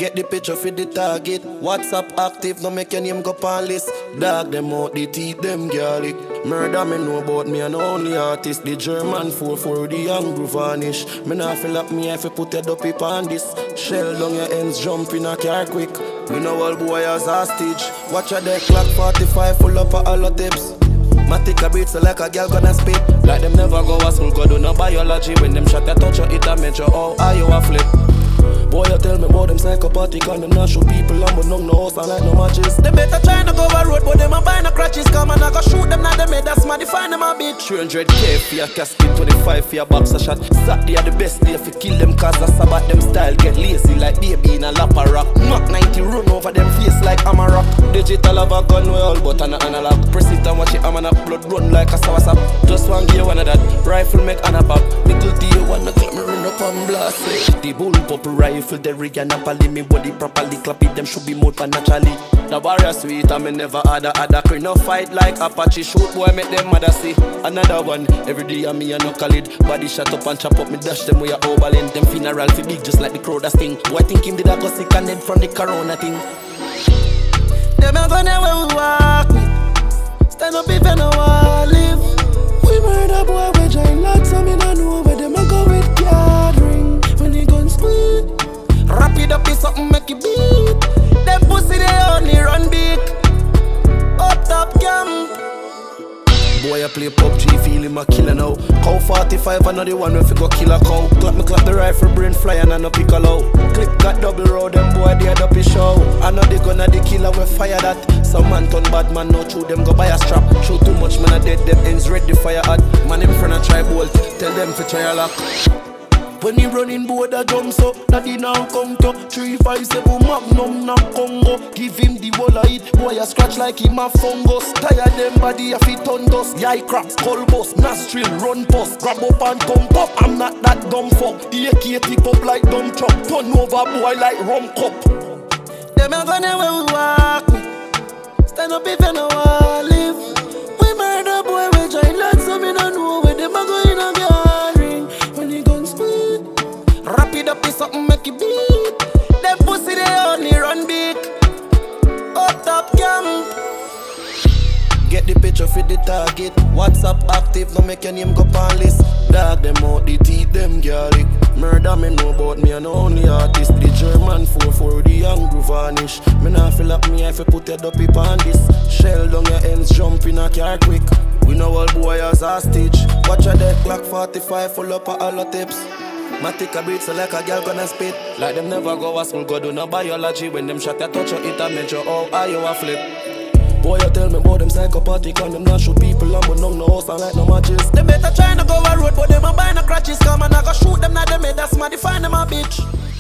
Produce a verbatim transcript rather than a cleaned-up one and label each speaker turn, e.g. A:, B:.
A: Get the picture for the target. WhatsApp active, no make your name go on list. Dog them out, the teeth them garlic. Murder me know about me and only artist. The German four four, the young groove vanish. Me nah feel like me if you put your dopey on this. Shell down your ends, jump in a car quick. We know all boy as hostage. Watch a deck clock forty-five, full up of all the tips. Matic a beat so like a girl gonna spit. Like them never go to school, go do no biology. When them shot a touch you, it a measure how high you a flip. Boy, you tell me about them psychopathic and them not shoot people and but no no house and like no matches. They better try to go over road, but them a buy no crutches. Come and I go shoot them, not them head, that's my define them a bitch. three hundred K for your casket, twenty-five for your boxer shot. Saturday are the best day if you kill them cause I sabbat them style. Get lazy like baby in a lapa rock. Mach ninety run over them face like Amarok. Digital have a gun well, but an analog. Press it and watch it, I'm an upload run like a sawasap. Just one gear one of that, rifle make an up. Nickel D one, the clap me run up and blast it. The bull pop rifle. The rig and Napoli, me body properly clap it, them should be more for naturally. The warrior sweet, I me never had a other crew. No fight like Apache, shoot boy make them mother see. Another one, every day I me a knuckle it. Body shut up and chop up, me dash them with a overland. Them funeral fi big just like the crowd that sting. Boy think him did a go sick and dead from the corona thing. Them a gonna where we walk with. Stand up if you know I live. We murder boy, we join lots of me no know where them a go with gathering. When the guns squeak. Wrap it up in something make it beat. Them pussy they only run big. Up top camp. Boy I play P U B G, feel him a killer now. Cow forty-five another one if you go kill a cow. Clap me clap the rifle, brain fly and I no pick a low. Clip got double road, them boy they up his show. I know they gonna the killer we fire that. Some man turn bad man, no true them go buy a strap. Show too much man a dead, them ends ready fire hot. Man in front of try bolt, tell them to try a lock. When he running board a jump so, that he now come to three five seven Magnum na Congo. Give him the wall of it, boy a scratch like him a fungus. Tired them body a fit on dust. Yai cracks, skull bust, nostril, run post. Grab up and come up, I'm not that dumb fuck. The A K tip up like dumb truck. Turn over boy like rum cup. Them a gonna where we walk with. Stand up if you know I live. We murder boy, we join lots so me no know where them a go in a gathering. When the guns speed, wrap it up in something make it beat. Them pussy they only run big. Up top camp. Get the picture for the target. WhatsApp active, no make your name go on list. Dog them out, the teeth them garlic. Murder me know about me and only artist. The German four four, the young groove vanish. Me nah feel like me if you put your dopey on this. Shell down your ends, jump in a car quick. We know all boy as hostage. Watch a deck clock forty-five, full up of all the tips. Matic a beat so like a girl gonna spit. Like them never go to school, go do no biology. When them shot a touch you, it a measure how high you a flip. Boy you tell me about them psychopathic and them not shoot people and but no no house and like no matches. They better try to go a road, but them a buy no crutches. Come and I go shoot them, not them head, that's my define them a bitch.